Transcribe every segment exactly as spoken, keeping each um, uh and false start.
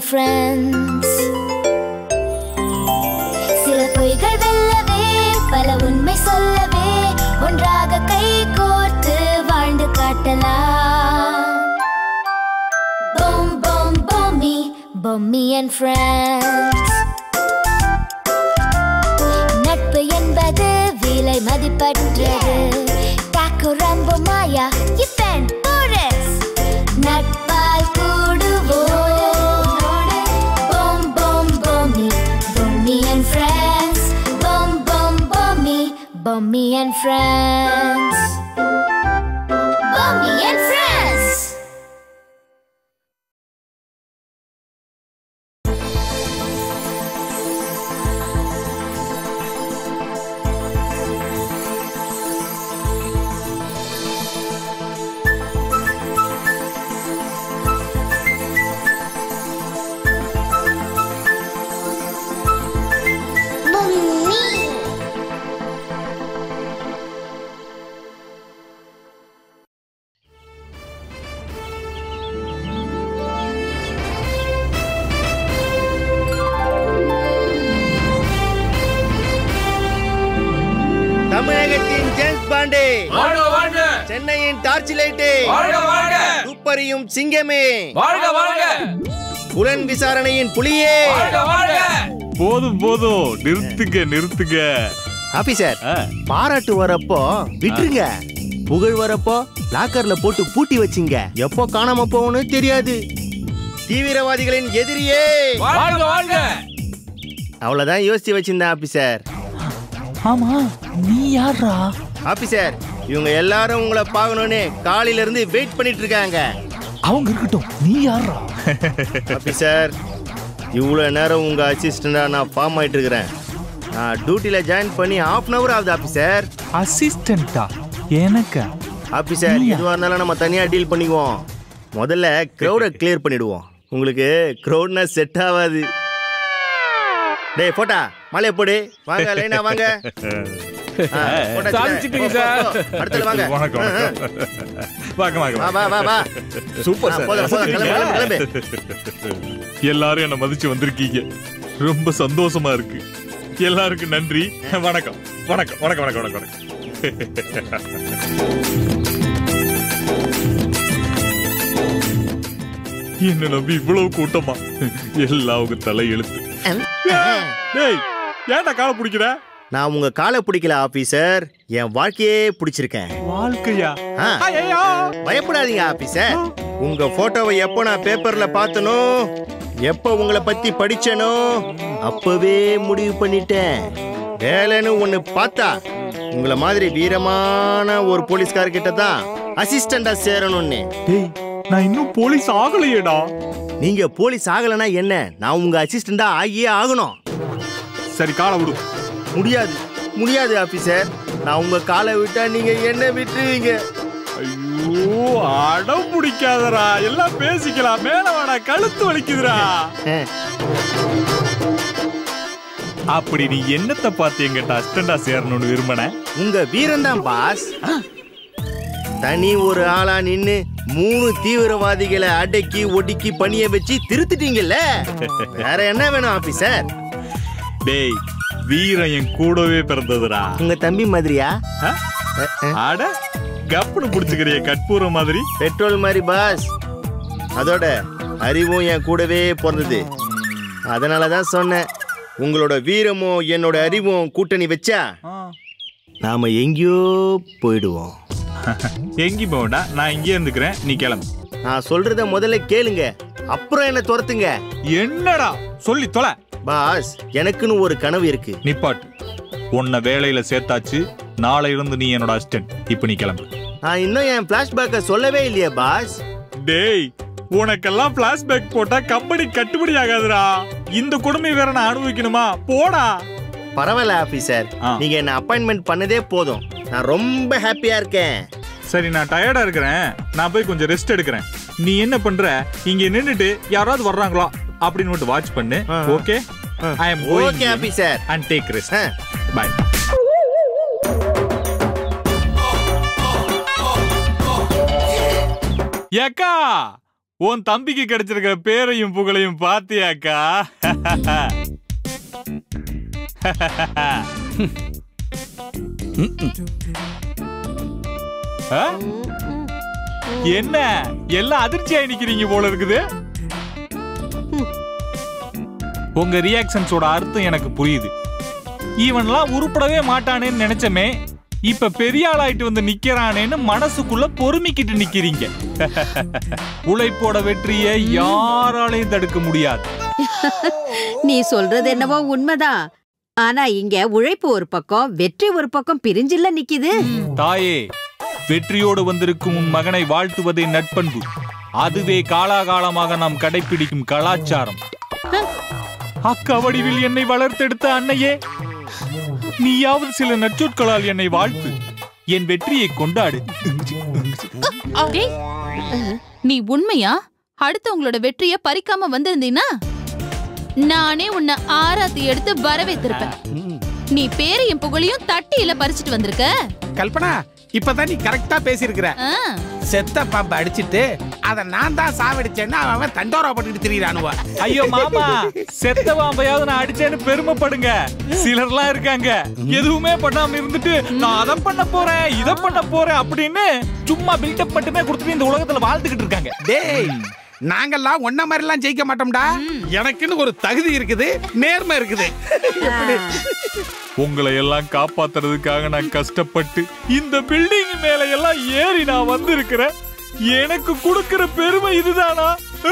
friends. சில பொய்கள் வெல்லவே பல உண்மை சொல்லவே ஒன்றாக கை கோர்த்து வாழ்ந்து காட்டலாம். Boom boom Bommi, Bommi and friends. நட்பு என்பது விலை மதிப்பற்றது. Taco Rambo Maya, Ethan Torres. நட்பால் கூடுவோம். Boom boom Bommi, Bommi and friends. Boom boom Bommi, Bommi and friends. Bommi and friends. தமிழகத்தின் ஜேம்ஸ் பாண்டே, சென்னையின் டார்ச் லைட்டே, துப்பறியும் சிங்கமே, புலன் விசாரணையின் புலியே. போதும் போதும், நிறுத்துங்க நிறுத்துங்க. ஆபீசர், பாராட்டு வரப்போ விட்டுருங்க, புகழ் வரப்போ லாக்கர்ல போட்டு பூட்டி வச்சிங்க. எப்போ காணாம போகணும்னு தெரியாது. தீவிரவாதிகளின் எதிரியே அவ்வளவுதான் யோசிச்சு வச்சிருந்தேன் ஆபீசர். ஆமா, நீ யாரா? ஆபீசர், இவங்க எல்லாரும் உங்களை பார்க்கணும்னு காலையில இருந்து வெயிட் பண்ணிட்டு இருக்காங்க. அவங்க இருக்கட்டும், நீ யாரா? ஆபீசர், இவ்வளவு நேரம் உங்க அசிஸ்டண்டா நான் ஃபார்ம் ஆயிட்டு இருக்கிறேன். நான் டியூட்டில ஜாயின் பண்ணி ஹாஃப் அன் அவர் ஆகுது ஆபீசர். அசிஸ்டண்டா? எனக்கு ஆபீசர், எதுவா இருந்தாலும் நம்ம தனியா டீல் பண்ணிக்குவோம். முதல்ல கிரௌட கிளியர் பண்ணிடுவோம். உங்களுக்கு கிரௌட்னா செட் ஆகாது. டேய் போட்டா, மலைய போடு, வாங்க லைனா வாங்க. சாதிச்சிட்டீங்க சார். அடுத்து வாங்க. வணக்கம். வாங்க வாங்க. வா வா வா வா. Super sir. போடு போடு, கிளம்பு கிளம்பு. எல்லாரும் என்ன மதிச்சு வந்திருக்கீங்க, ரொம்ப சந்தோஷமா இருக்கு. எல்லாருக்கும் நன்றி. வணக்கம் வணக்கம் வணக்கம் வணக்கம் வணக்கம். என்ன நம்பி இவ்வளவு கூட்டமா? எல்லாம் உங்க தலை எழுத்து. டேய், ஏன்டா காலை பிடிக்கிற? நான் உங்க காலை பிடிக்கல ஆபீசர், என் வாழ்க்கையே பிடிச்சிருக்கேன். வாழ்க்கையா? பயப்படாதீங்க ஆபீசர். உங்க போட்டோவை எப்போ நான் பேப்பர்ல பார்த்தனோ, எப்போ உங்களை பத்தி படிச்சனோ, அப்பவே முடிவு பண்ணிட்டேன். வேலைன்னு ஒண்ணு பார்த்தா உங்களை மாதிரி வீரமான ஒரு போலீஸ்கார் கிட்ட தான் அசிஸ்டண்டா சேரணும்னு. டேய், நான் இன்னும் போலீஸ் ஆகலையேடா. நீங்க போலீஸ் ஆகலனா என்ன, நான் உங்க அசிஸ்டண்டா ஆகியே ஆகணும். சரி, காலை விடு. முடியாது முடியாது ஆபீசர், நான் உங்க காலை விட்டா நீங்க என்ன விட்டுருவீங்க. ஐயோ, அடம் பிடிக்காதடா, எல்லாம் பேசிக்கலாம். மேல வாடா, கழுத்து வலிக்குதுடா. அப்படி நீ என்னத்தை பார்த்து எங்கிட்ட அசிஸ்டண்டா சேரணும்னு விரும்பின? உங்க வீரம் தான் பாஸ். தனி ஒரு ஆளா நின்னு மூணு தீவிரவாதிகளை அடக்கி ஒடுக்கி பணிய வச்சு திருத்திட்டீங்கல்ல, வேற என்ன வேணும் ஆபீசர்? டேய், வீரம் என் கூடவே பிறந்ததுடா. உங்க தம்பி மாதிரியா? அட, கப்புனு புடிச்சுக்கிறிய கற்பூரம் மாதிரி. பெட்ரோல் மாதிரி பாஸ். அதோட அறிவும் என் கூடவே பிறந்தது. அதனாலதான் சொன்னேன், உங்களோட வீரமும் என்னோட அறிவும் கூட்டணி வச்சா நாம எங்கேயோ போயிடுவோம். எங்கி போடா, நான் இங்கே இருந்துக்கிறேன், நீ கிளம்பு. நான் சொல்றத முதல்ல கேளுங்க, அப்புறம் என்ன துரத்துங்க. என்னடா சொல்லி தொலை. பாஸ், எனக்குன்னு ஒரு கனவு இருக்கு. நிப்பாட்டு. உன்னை வேலையில சேர்த்தாச்சு, நாளை இருந்து நீ என்னோட அசிஸ்டன்ட். இப்ப நீ கிளம்பு. நான் இன்னும் என் பிளாஷ்பேக்க சொல்லவே இல்லையே பாஸ். டேய், உனக்கெல்லாம் பிளாஷ்பேக் போட்டா கம்பெனி கட்டுப்படி ஆகாதுடா. இந்த கொடுமை வேற நான் அனுபவிக்கணுமா? போடா. பரவாயில்ல ஆபீசர், நீங்க என்ன அப்பாயின்மெண்ட் பண்ணதே போதும். நான் ரொம்ப ஹாப்பியா இருக்கேன். சரி, நான் டயர்டா இருக்கிறேன், நான் போய் கொஞ்சம் ரெஸ்ட் எடுக்கிறேன். நீ என்ன பண்ற, இங்க நின்னுட்டு யாராவது வர்றாங்களா அப்படின்னு மட்டும் வாட்ச் பண்ணு. Okay? I am going. Okay officer, and take rest. Bye. ஏக்கா, உன் தம்பிக்கு கிடைச்சிருக்க பேரையும் புகழையும் பாத்தியாக்கா? என்ன எல்லாம் அதிர்ச்சியா நிக்கிறீங்க போல இருக்குது. உங்க ரியாக்ஷன்ஸோட அர்த்தம் எனக்கு புரியுது. இவன்லாம் உருப்படவே மாட்டானேன்னு நினைச்சமே, இப்ப பெரிய ஆளாயிட்டு வந்து நிக்கிறானேன்னு மனசுக்குள்ள பொறுமிக்கிட்டு நிக்கிறீங்க. உழைப்போட வெற்றியை யாராலையும் தடுக்க முடியாது. நீ சொல்றது என்னவோ உண்மைதான். ஆனா இங்க உழைப்பு ஒரு பக்கம், வெற்றி ஒரு பக்கம் பிரிஞ்சில்ல நிக்குது. தாயே, வெற்றியோடு வந்திருக்கும் உன் மகனை வாழ்த்துவதே நட்பண்பு. அதுவே காலாகாலமாக நாம் கடைபிடிக்கும் கலாச்சாரம். அக்கவடிவில் என்னை வளர்த்தெடுத்த அன்னையே, நீயாவது சில நற்சொற்களால் என்னை வாழ்த்து. என் வெற்றியை கொண்டாடு. நீ உண்மையா அடுத்தவங்களோட வெற்றியை பறிக்காம வந்திருந்தீனா நானே உன்னை ஆராத்தி எடுத்து வரவேற்றிருப்பேன். நீ பேரையும் புகழையும் தட்டியில பறிச்சிட்டு வந்திருக்க. கல்பனா, இப்பதான் நீ கரெக்டா பேசியிருக்கிற. செத்த பாம்பை அடிச்சிட்டு அத நான் தான் சாவடிச்சேன்னு அவன் தண்டோரா போட்டுட்டு திரியிறானுவ. ஐயோ மாமா, செத்த பாம்பையாவது நான் அடிச்சேன்னு பெருமைப்படுங்க. சிலர்லாம் இருக்காங்க எதுவுமே பண்ணாம இருந்துட்டு நான் அதை பண்ண போறேன் இதை பண்ண போறேன் அப்படின்னு சும்மா பில்டப் மட்டுமே கொடுத்துட்டு இந்த உலகத்துல வாழ்ந்துகிட்டு இருக்காங்க. டேய், நாங்கெல்லாம் ஒன்ன மாதிரி எல்லாம் ஜெயிக்க மாட்டோம்டா. எனக்குன்னு ஒரு தகுதி இருக்குது, நேர்மை இருக்குது. உங்களை எல்லாம் காப்பாத்துறதுக்காக நான் கஷ்டப்பட்டு இந்த பில்டிங் மேல எல்லாம் ஏறி நான் வந்திருக்கிறேன். எனக்கு கொடுக்கிற பெருமை இதுதானா?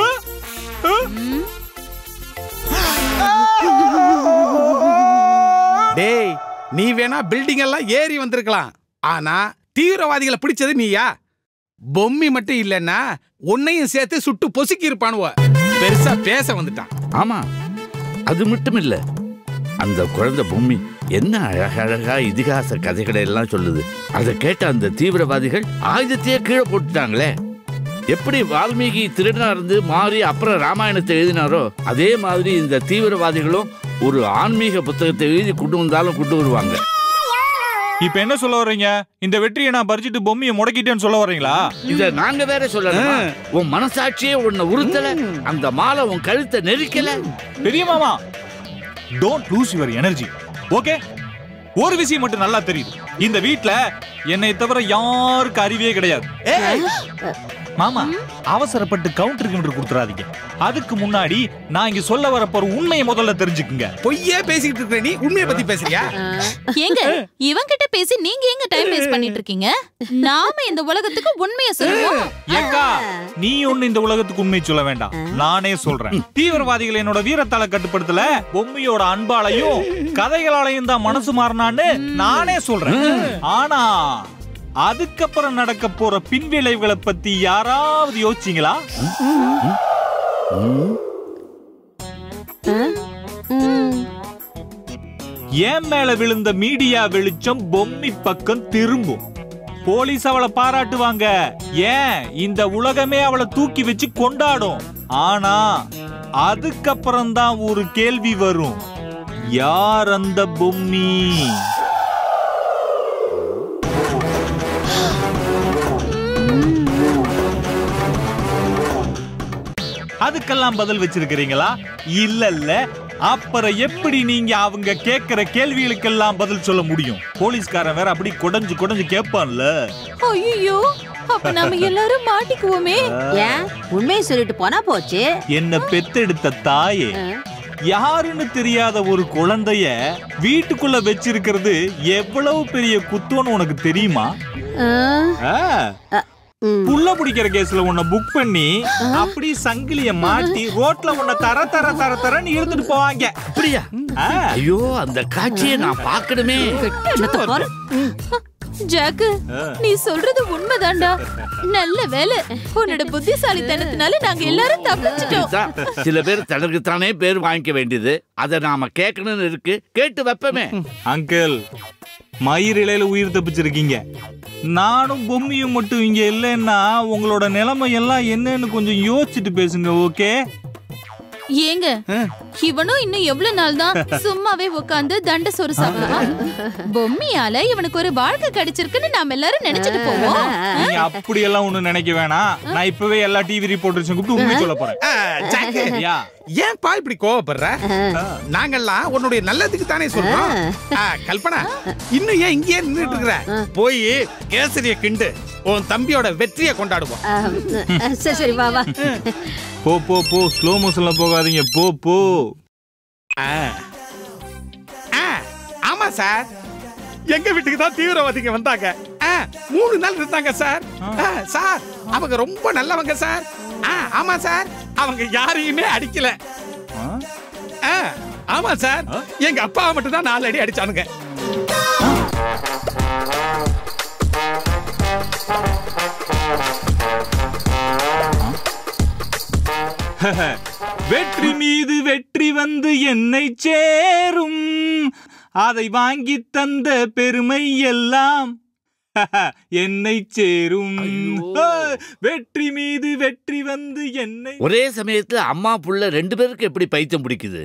டேய், நீ வேணா பில்டிங் எல்லாம் ஏறி வந்திருக்கலாம். ஆனா தீவிரவாதிகளை பிடிச்சது நீயா? பொம்மி மட்டும் இல்லன்னா உன்னையும் சேர்த்து சுட்டு பொசுக்கி இருப்பானுவ. பெருசா பேச வந்துட்டான். ஆமா, அது மட்டும் இல்ல, அந்த குழந்தை பொம்மி என்ன அழகழகா இதிகாச கதைகளை எல்லாம் சொல்லுது. அதை கேட்ட அந்த தீவிரவாதிகள் ஆயுதத்தையே கீழே போட்டுட்டாங்களே. எப்படி வால்மீகி திருடனா இருந்து மாறி அப்புறம் ராமாயணத்தை எழுதினாரோ, அதே மாதிரி இந்த தீவிரவாதிகளும் ஒரு ஆன்மீக புத்தகத்தை எழுதி கொண்டு வந்தாலும் கொண்டு வருவாங்க. இப்ப என்ன சொல்ல வர்றீங்க? இந்த வெற்றியை நான் பறிச்சுட்டு பொம்மையை முடக்கிட்டேன்னு சொல்ல வர்றீங்களா? இத நாங்க வேற சொல்லணும். உன் மனசாட்சியே உன்னை உறுத்தல, அந்த மாலை உன் கழுத்தை நெரிக்கல. பெரிய மாமா, don't lose your energy. Okay, ஒரு விஷயம் மட்டும் நல்லா தெரியுது. இந்த வீட்ல என்னை தவிர யாருக்கு அறிவே கிடையாது. மாமா, அவசரப்பட்டு கவுண்டர் கவுண்டர் கொடுத்துறாதீங்க. அதுக்கு முன்னாடி நான் இங்க சொல்ல வர போற உண்மையை முதல்ல தெரிஞ்சுக்குங்க. பொய்யே பேசிட்டு இருக்க நீ உண்மையை பத்தி பேசுறியா? ஏங்க, இவங்கிட்ட பேசி நீங்க எங்க டைம் வேஸ்ட் பண்ணிட்டு இருக்கீங்க? நாம இந்த உலகத்துக்கு உண்மையை சொல்லுவோம். ஏக்கா, நீ ஒண்ணு இந்த உலகத்துக்கு உண்மை சொல்ல வேண்டாம், நானே சொல்றேன். தீவிரவாதிகள் என்னோட வீரத்தால கட்டுப்படுத்தல, பொம்மையோட அன்பாலையும் கதைகளாலையும் தான் மனசு மாறினான்னு நானே சொல்றேன். ஆனா அதுக்கப்புறம் நடக்க போற பின்விளைவுகளை பத்தி யாராவது யோசிச்சீங்களா? ஏன் மேல விழுந்த மீடியா வெளிச்சம் பொம்மி பக்கம் திரும்பும். போலீஸ் அவளை பாராட்டுவாங்க. ஏன், இந்த உலகமே அவளை தூக்கி வச்சு கொண்டாடும். ஆனா அதுக்கப்புறம் தான் ஒரு கேள்வி வரும், யார் அந்த பொம்மி? அதுக்கெல்லாம் பதில் வச்சிருக்கிறீங்களா? இல்ல இல்ல. அப்புறம் எப்படி நீங்க அவங்க கேட்கிற கேள்விகளுக்கெல்லாம் பதில் சொல்ல முடியும்? போலீஸ்காரன் வேற அப்படி கொடைஞ்சு கொடைஞ்சு கேட்பான்ல. ஐயோ, அப்ப நாம எல்லாரும் மாட்டிக்குவோமே. ஏன், உண்மையை சொல்லிட்டு போனா போச்சு. என்ன பெத்தெடுத்த தாயே, யாருன்னு தெரியாத ஒரு குழந்தைய வீட்டுக்குள்ள வச்சிருக்கிறது எவ்வளவு பெரிய குத்தம்னு உனக்கு தெரியுமா? புள்ள பிடிக்கிற கேஸ்ல உன்னை புக் பண்ணி அப்படி சங்கிலிய மாட்டி ரோட்ல உன்னை தர தர தர தரன்னு இழுத்துட்டு போவாங்க. அப்படியா? ஐயோ, அந்த காட்சியை நான் பார்க்கணுமே. ஜாக்கு, நீ சொல்றது உண்மைதான்டா. நல்ல வேலை, உன்னோட புத்திசாலித்தனத்தினால நாங்க எல்லாரும் தப்பிச்சிட்டோம். சில பேர் தனக்குத்தானே பேர் வாங்கிக்க வேண்டியது, அதை நாம கேட்கணும்னு இருக்கு, கேட்டு வைப்பமே. அங்கிள், மயிரிழையில உயிர் தப்பிச்சிருக்கீங்க. நானும் பொம்மியும் மட்டும் இங்க இல்லைன்னா உங்களோட நிலைமை எல்லாம் என்னன்னு கொஞ்சம் யோசிச்சுட்டு பேசுங்க. ஓகே? ஏங்க இவனும் இன்னும் எவ்வளவு நாள் தான் சும்மாவே உட்கார்ந்து தண்ட சோறு சாப்பிடுவான்? பொம்மையால இவனுக்கு ஒரு வாழ்க்கை கிடைச்சிருக்குன்னு நாம எல்லாரும் நினைச்சிட்டு போவோம். நீங்க அப்படி எல்லாம் ஒண்ணு நினைக்க வேணாம். நான் இப்பவே எல்லா டிவி ரிப்போர்ட்டர்ஸும் கூப்பிட்டு உண்மை சொல்ல போறேன். ஏன் பா இப்படி கோவப்படுற? நாங்கெல்லாம் உன்னுடைய நல்லதுக்கு தானே சொல்றோம். கல்பனா, இன்னும் ஏன் இங்கேயே நின்றுட்டு இருக்கிற? போய் கேசரிய கிண்டு உன் தம்பியோட வெற்றியை கொண்டாடுவோம். சரி சரி வா வா. போ போ போ, ஸ்லோ மோஷன்ல போகாதீங்க, போ போ. ஆமா சார், எங்க வீட்டுக்கு தான் தீவிரவாதிங்க வந்தாங்க. மூணு நாள் இருந்தாங்க சார். சார் அவங்க ரொம்ப நல்லவங்க சார். ஆமா சார், அவங்க யாரையுமே அடிக்கல. ஆமா சார், எங்க அப்பாவை மட்டும் தான் நாலு அடி அடிச்சானுங்க. வெற்றி மீது வெற்றி வந்து என்னை சேரும், அதை வாங்கி தந்த பெருமை எல்லாம் என்னை சேரும். வெற்றி மீது வெற்றி வந்து என்னை. ஒரே சமயத்துல அம்மா புள்ள ரெண்டு பேருக்கு எப்படி பைத்தியம் பிடிக்குது?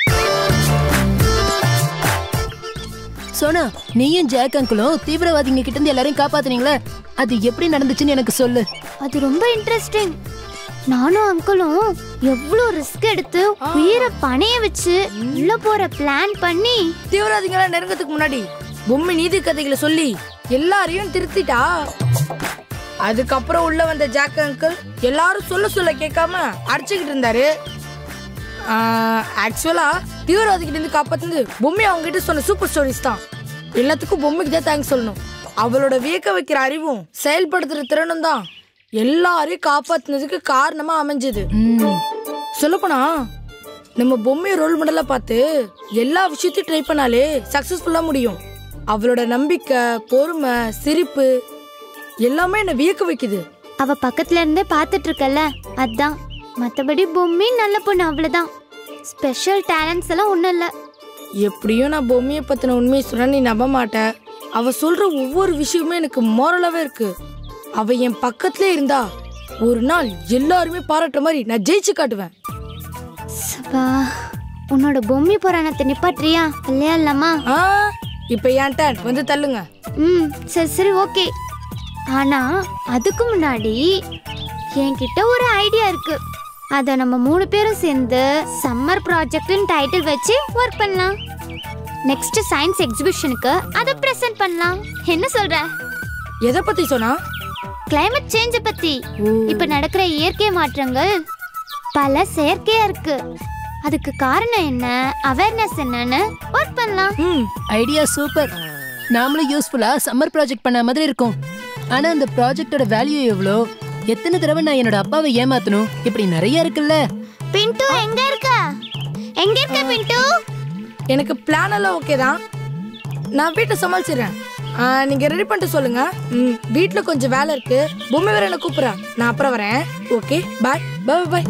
சோனா, நீயும் ஜாக் அங்கிளும் தீவிரவாதிங்க கிட்ட இருந்து எல்லாரையும் காப்பாத்துனீங்களே, அது எப்படி நடந்துச்சுன்னு எனக்கு சொல்லு. அது ரொம்ப இன்ட்ரெஸ்டிங். நானும் அங்கிளும் எவ்வளவு ரிஸ்க் எடுத்து உயிரை பணைய வச்சு உள்ள போற பிளான் பண்ணி தீவிரவாதிகளை நெருங்கத்துக்கு முன்னாடி பொம்மை நீதி கதைகளை சொல்லி எல்லாரையும் திருத்திட்டா. அதுக்கப்புறம் உள்ள வந்த ஜாக் அங்கிள் எல்லாரும் சொல்ல சொல்ல கேட்காம அடிச்சுக்கிட்டு இருந்தாரு. ஆக்சுவலா தீவிரவாதிகிட்ட இருந்து காப்பாத்துனது பொம்மை அவங்க கிட்ட சொன்ன சூப்பர் ஸ்டோரிஸ் தான். எல்லாத்துக்கும் பொம்மைக்கு தான் தேங்க்ஸ் சொல்லணும். அவளோட வியக்க வைக்கிற அறிவும் செயல்படுத்துற திறனும் தான் எல்லாரையும் காப்பாத்துனதுக்கு காரணமா அமைஞ்சது. சொல்லப்போனா நம்ம பொம்மையை ரோல் மாடலா பார்த்து எல்லா விஷயத்தையும் ட்ரை பண்ணாலே சக்சஸ்ஃபுல்லா முடியும். அவளோட நம்பிக்கை, பொறுமை, சிரிப்பு எல்லாமே என்ன வியக்க வைக்குது. அவ பக்கத்துல இருந்தே பாத்துட்டு இருக்கல, அதான். மத்தபடி பொம்மி நல்ல பொண்ணு, அவ்வளவுதான். ஸ்பெஷல் டேலண்ட்ஸ் எல்லாம் ஒண்ணும் இல்ல. எப்படியும் நான் பொம்மையை பத்தின உண்மையை சொன்னா நீ நம்ப மாட்ட. அவ சொல்ற ஒவ்வொரு விஷயமுமே எனக்கு மோரலாவே இருக்கு. அவ என் பக்கத்துல இருந்தா ஒரு நாள் எல்லாருமே பாராட்டுற மாதிரி நான் ஜெயிச்சு காட்டுவேன். சபா, உன்னோட பொம்மி புராணத்தை நிப்பாட்றியா? இல்லையா இல்லாமா? இப்ப என் டர்ன், வந்து தள்ளுங்க. ம் சரி சரி ஓகே. ஆனா அதுக்கு முன்னாடி என்கிட்ட ஒரு ஐடியா இருக்கு. அத நம்ம மூணு பேரும் சேர்ந்து சம்மர் ப்ராஜெக்ட்னு டைட்டில் வச்சு ஒர்க் பண்ணலாம். நெக்ஸ்ட் சயின்ஸ் எக்ஸிபிஷனுக்கு அத பிரசன்ட் பண்ணலாம். என்ன சொல்ற? எதை பத்தி சொன்னா? கிளைமேட் சேஞ்ச பத்தி. இப்ப நடக்கிற இயற்கை மாற்றங்கள் பல செயற்கையா இருக்கு. அதுக்கு காரணம் என்ன, அவேர்னஸ் என்னன்னு ஒர்க் பண்ணலாம். Idea super. நாமளும் யூஸ்ஃபுல்லா சம்மர் ப்ராஜெக்ட் பண்ண மாதிரி இருக்கும். ஆனா அந்த ப்ராஜெக்ட்டோட வேல்யூ எவ்வளோ, எத்தனை தடவை நான் என்னோட அப்பாவை ஏமாத்தணும், இப்படி நிறைய இருக்குல்ல. பிண்டு எங்க இருக்க? எங்க இருக்க பிண்டு? எனக்கு பிளான் எல்லாம் ஓகே தான். நான் வீட்டை சமாளிச்சிடுறேன். நீங்க ரெடி பண்ணிட்டு சொல்லுங்க. ம் வீட்ல கொஞ்சம் வேலை இருக்கு. பொம்மை வேற என்ன கூப்பிடுறா. நான் அப்புறம் வரேன். Okay bye bye bye.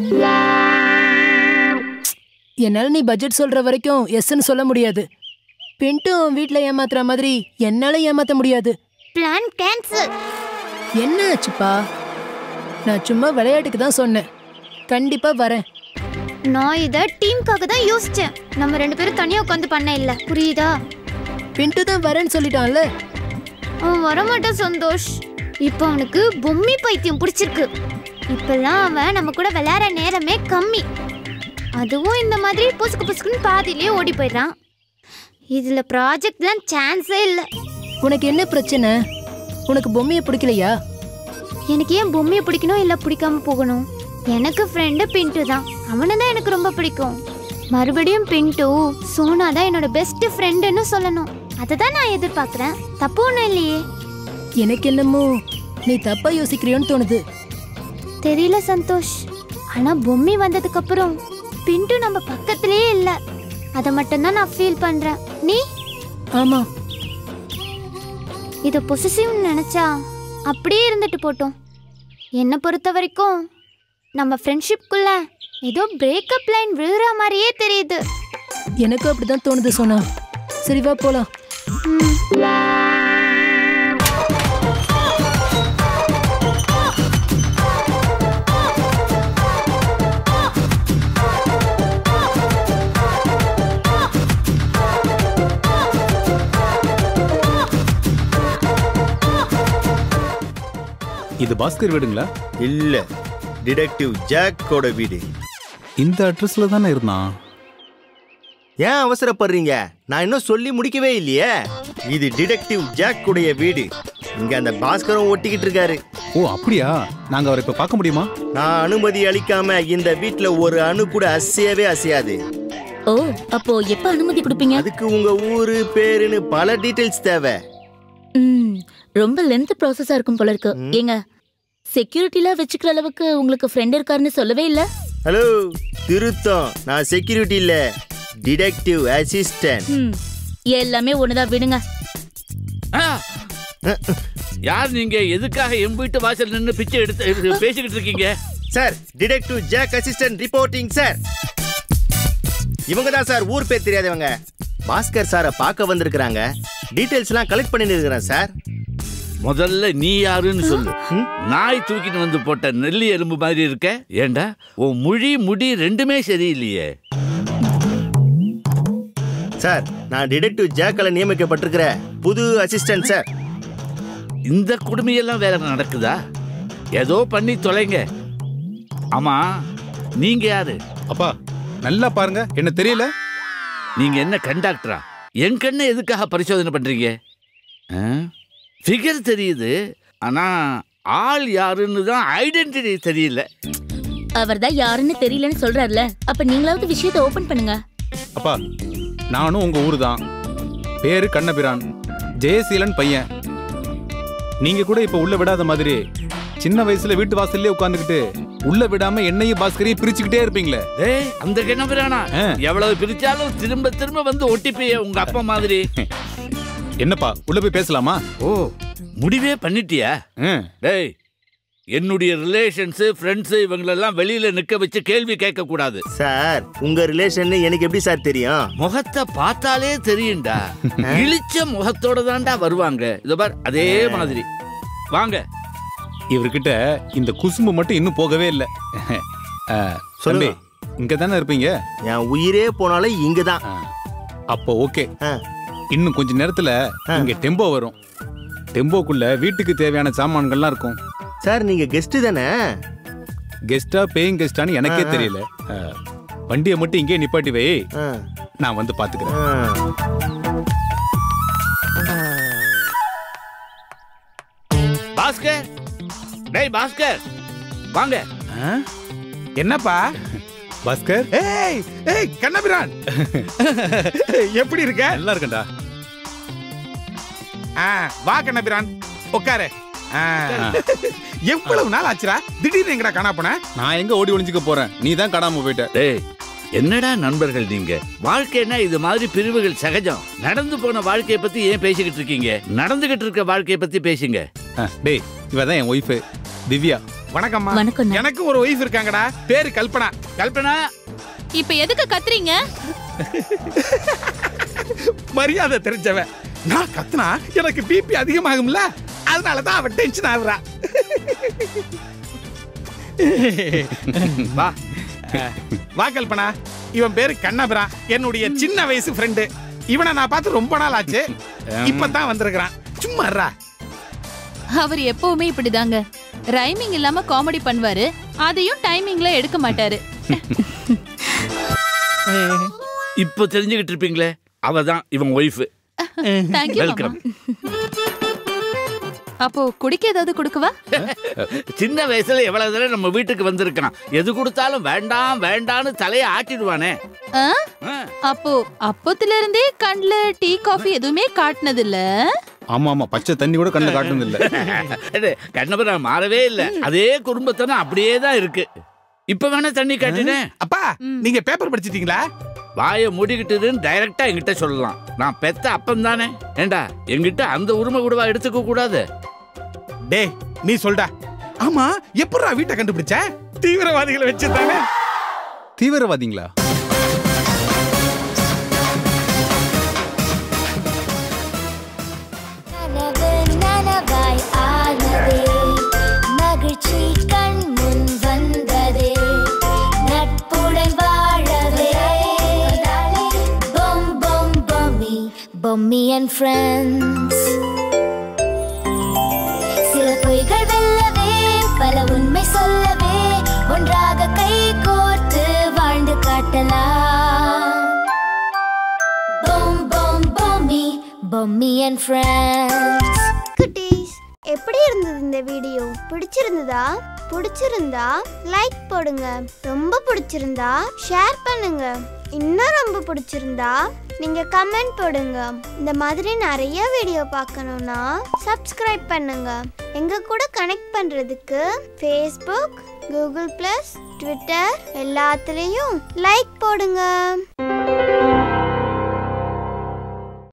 என்னால நீ பட்ஜெட் சொல்ற வரைக்கும் எஸ்ன்னு சொல்ல முடியாது. பிண்டு வீட்ல ஏமாத்துற மாதிரி என்னால ஏமாத்த முடியாது. Plan cancel. என்ன ஆச்சுப்பா? நான் சும்மா விளையாட்டுக்கு தான் சொன்னேன். கண்டிப்பா வரேன். நான் இத டீமுக்காக தான் யோசிச்சேன். நம்ம ரெண்டு பேரும் தனியா உட்கார்ந்து பண்ண இல்ல, புரியுதா? பிண்டு தான் வரேன்னு சொல்லிட்டான்ல. அவன் வரமாட்டான் சந்தோஷ். இப்போ அவனுக்கு பொம்மி பைத்தியம் பிடிச்சிருக்கு. இப்பெல்லாம் அவன் நம்ம கூட விளையாட நேரமே கம்மி. அதுவும் இந்த மாதிரி புசுக்கு புசுக்குன்னு பாதியிலேயே ஓடி போயிடுறான். இதுல ப்ராஜெக்ட்லாம் சான்ஸே இல்லை. உனக்கு என்ன பிரச்சனை? உனக்கு பொம்மையை பிடிக்கலையா? எனக்கு ஏன் பொம்மையை பிடிக்கணும் இல்லை பிடிக்காம போகணும்? எனக்கு ஃப்ரெண்டு பிண்டு தான். அவனை தான் எனக்கு ரொம்ப பிடிக்கும். மறுபடியும் பிண்டு சோனா தான் என்னோட பெஸ்ட் ஃப்ரெண்டுன்னு சொல்லணும். அதை தான் நான் எதிர்பார்க்குறேன். தப்பு ஒன்றும் இல்லையே. எனக்கு என்னமோ நீ தப்பா யோசிக்கிறியோன்னு தோணுது. தெரியல சந்தோஷ். ஆனா பொம்மி வந்ததுக்கு அப்புறம் பிண்டு நம்ம பக்கத்திலேயே இல்லை. அதை மட்டும்தான் நான் ஃபீல் பண்றேன். நீ? ஆமா. இதை பொசிசிவ்னு நினைச்சா அப்படியே இருந்துட்டு போட்டோம். என்னை பொறுத்த வரைக்கும் நம்ம ஃப்ரெண்ட்ஷிப்குள்ள ஏதோ பிரேக்கப் லைன் விழுற மாதிரியே தெரியுது. எனக்கு அப்படிதான் தோணுது சோனா. சரி வா போலாம். இது பாஸ்கர் வீடுங்களா? இல்ல, டிடெக்டிவ் ஜாக்கோட வீடு. இந்த அட்ரஸ்ல தானே இருந்தான். ஏன் அவசரப்படுறீங்க? நான் இன்னும் சொல்லி முடிக்கவே இல்லையே. இது டிடெக்டிவ் ஜாக் உடைய வீடு. இங்க அந்த பாஸ்கரும் ஒட்டிக்கிட்டு இருக்காரு. ஓ அப்படியா? நாங்க அவரை இப்ப பார்க்க முடியுமா? நான் அனுமதி அளிக்காம இந்த வீட்ல ஒரு அணு கூட அசையவே அசையாது. ஓ, அப்போ எப்ப அனுமதி கொடுப்பீங்க? அதுக்கு உங்க ஊரு பேருன்னு பல டீடைல்ஸ் தேவை. ம், ரொம்ப லென்த் ப்ராசஸா இருக்கும் போல இருக்கு. ஏங்க, செக்யூரிட்டில வச்சுக்கிற அளவுக்கு உங்களுக்கு ஃப்ரெண்ட் இருக்காருன்னு சொல்லவே இல்ல? ஹலோ, திருத்தம். நான் செக்யூரிட்டி இல்ல, டிடெக்டிவ் அசிஸ்டன்ட். ம், எல்லாமே ஒண்ணுதான், விடுங்க. யார் நீங்க? எதுக்காக எம் வீட்டு வாசல் நின்னு பிச்சை எடுத்து பேசிக்கிட்டு இருக்கீங்க? Sir, detective Jack assistant reporting sir. இவங்க தான் சார் ஊர் பேர் தெரியாதவங்க. பாஸ்கர் சாரை பார்க்க வந்திருக்கிறாங்க. டீடைல்ஸ் எல்லாம் கலெக்ட் பண்ணி இருக்கிறேன் சார். முதல்ல நீ யாருன்னு சொல்லு. நாய் தூக்கிட்டு வந்து போட்ட நெல்லி எலும்பு மாதிரி இருக்க. ஏண்டா உன் மொழி முடி ரெண்டுமே சரியில்லையே. சார், நான் டிடெக்டிவ் ஜாக்கால நியமிக்கப்பட்டிருக்கிற புது அசிஸ்டன்ட் சார். இந்த குடுமையெல்லாம் வேற நடக்குதா? ஏதோ பண்ணி தொலைங்க. ஆமா, நீங்க யாரு? அப்பா நல்லா பாருங்க, என்ன தெரியல. நீங்க என்ன கண்டாக்டரா? என் கண்ணை எதுக்காக பரிசோதனை பண்றீங்க? ஃபிகர் தெரியுது, ஆனா ஆள் யாருன்னு தான் ஐடென்டிட்டி தெரியல. அவர் தான் யாருன்னு தெரியலன்னு சொல்றாருல, அப்ப நீங்களாவது விஷயத்தை ஓபன் பண்ணுங்க. அப்பா, நானும் உங்க ஊரு தான். பேரு கண்ணபிரான், ஜெயசீலன் பையன். நீங்க கூட இப்ப உள்ள விடாத மாதிரி சின்ன வயசுல வீட்டு வாசல்லே உட்கார்ந்துகிட்டு உள்ள விடாம என்னையும் பாஸ்கரையும் பிரிச்சுக்கிட்டே இருப்பீங்களே. ஏய், அந்த கண்ணபிரானா எவ்வளவு பிரிச்சாலும் திரும்ப திரும்ப வந்து ஒட்டிப்பைய உங்க அப்பா மாதிரி. என்னப்பா, உள்ள போய் பேசலாமா? ஓ, முடிவே பண்ணிட்டியா? டேய், என்னுடைய ரிலேஷன்ஸ் ஃப்ரெண்ட்ஸ் இவங்களெல்லாம் வெளியில நிக்க வச்சு கேள்வி கேட்க கூடாது. சார், உங்க ரிலேஷன் எனக்கு எப்படி சார் தெரியும்? முகத்தை பார்த்தாலே தெரியும்டா. இழிச்ச முகத்தோட தான்டா வருவாங்க. இதோ பார், அதே மாதிரி வாங்க. இவர்கிட்ட இந்த குசும்பு மட்டும் இன்னும் போகவே இல்லை. சொல்லு, இங்க தானே இருப்பீங்க? என் உயிரே போனாலும் இங்கதான். அப்போ ஓகே. இன்னும் கொஞ்ச நேரத்துல இங்க டெம்போ வரும். டெம்போக்குள்ள வீட்டுக்கு தேவையான சாமான்கள்லாம் இருக்கும். சார், நீங்க கெஸ்ட் தானே? கெஸ்டா பேயிங் கெஸ்டான்னு எனக்கே தெரியல. வண்டியை மட்டும் இங்கே நிப்பாட்டி வை, நான் வந்து பாத்துக்கிறேன். பாஸ்கர், டேய் பாஸ்கர், வாங்க. என்னப்பா பாஸ்கர்? ஏய் ஏய் கண்ணபிரான், எப்படி இருக்க? நல்லா இருக்கேன்டா. ஆ, வா கண்ணபிரான், உட்காரு. எவ்வளவு நாள் ஆச்சுடா, திடீர்னு எங்கடா காணா போன? நான் எங்க ஓடி ஒளிஞ்சுக்க போறேன், நீ தான் காணாம போயிட்ட. டேய், என்னடா நண்பர்கள் நீங்க? வாழ்க்கைன்னா இது மாதிரி பிரிவுகள் சகஜம். நடந்து போன வாழ்க்கையை பத்தி ஏன் பேசிக்கிட்டு இருக்கீங்க? நடந்துகிட்டு இருக்க வாழ்க்கையை பத்தி பேசுங்க. டேய், இவதான் என் ஒய்ஃப் திவ்யா. வணக்கம்மா. வணக்கம். எனக்கு ஒரு ஒய்ஃப் இருக்காங்கடா, பேரு கல்பனா. கல்பனா, இப்ப எதுக்கு கத்துறீங்க? மரியாதை தெரிஞ்சவன். நான் கத்துனா எனக்கு பிபி அதிகமாகும்ல, அதனாலதான் அவன் டென்ஷன் ஆகுறா. வா வா கல்பனா, இவன் பேரு கண்ணபிரான், என்னுடைய சின்ன வயசு ஃப்ரெண்டு. இவனை நான் பார்த்து ரொம்ப நாள் ஆச்சு, இப்பதான் வந்திருக்கிறான். சும்மா இருடா. அவர் எப்பவுமே இப்படிதாங்க, ரைமிங் இல்லாம காமெடி பண்ணுவாரு, அதையும் டைமிங்ல எடுக்க மாட்டாரு. இப்போ தெரிஞ்சுக்கிட்டு இருப்பீங்களே, அவதான் இவன் ஒய்ஃப். Thank you. வெல்கம். அப்போ குடிக்க ஏதாவது கொடுக்கவா? சின்ன வயசுல எவ்வளவு தடவை நம்ம வீட்டுக்கு வந்திருக்கான். எது கொடுத்தாலும் வேண்டாம் வேண்டான்னு தலையை ஆட்டிடுவானே. அப்போ அப்பத்துல இருந்தே கண்ணுல டீ காஃபி எதுவுமே காட்டினது இல்ல? ஆமா ஆமா, பச்சை தண்ணி கூட கண்ணுல காட்டுனது இல்ல. கண்ணபிரான் மாறவே இல்ல, அதே குடும்பத்தனம் அப்படியே தான் இருக்கு. இப்ப வேணா தண்ணி காட்டினேன். அப்பா, நீங்க பேப்பர் படிச்சிட்டீங்களா? வாயை மூடிக்கிட்டுன்னு டைரக்டா என்கிட்ட சொல்லலாம். நான் பெத்த அப்பன் தானே. ஏண்டா, என்கிட்ட அந்த உரிமை கூடவா எடுத்துக்க கூடாது? டே, நீ சொல்டா. ஆமா, எப்படா வீட்டை கண்டுபிடிச்ச? தீவிரவாதிகளை வச்சிருந்தாங்க. தீவிரவாதிங்களா? Bommy and friends. சில பொய்கள் வெல்லவே பொம்மி அண்ட் ஃப்ரெண்ட்ஸ். குட்டீஸ், எப்படி இருந்தது இந்த வீடியோ? பிடிச்சிருந்ததா? பிடிச்சிருந்தா லைக் போடுங்க. ரொம்ப பிடிச்சிருந்தா ஷேர் பண்ணுங்க. இன்னும் ரொம்ப பிடிச்சிருந்தா நீங்க கமெண்ட் போடுங்க. இந்த மாதிரி நிறைய வீடியோ பார்க்கணும்னா சப்ஸ்கிரைப் பண்ணுங்க. எங்க கூட கனெக்ட் பண்றதுக்கு ஃபேஸ்புக், கூகுள் பிளஸ், ட்விட்டர் எல்லாத்துலயும் லைக் போடுங்க.